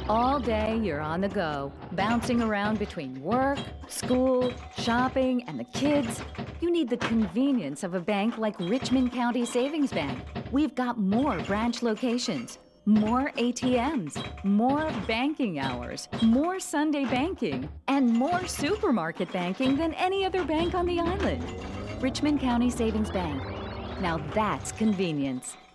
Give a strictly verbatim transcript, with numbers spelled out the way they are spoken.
All day you're on the go, bouncing around between work, school, shopping, and the kids. You need the convenience of a bank like Richmond County Savings Bank. We've got more branch locations, more A T Ms, more banking hours, more Sunday banking, and more supermarket banking than any other bank on the island. Richmond County Savings Bank. Now that's convenience.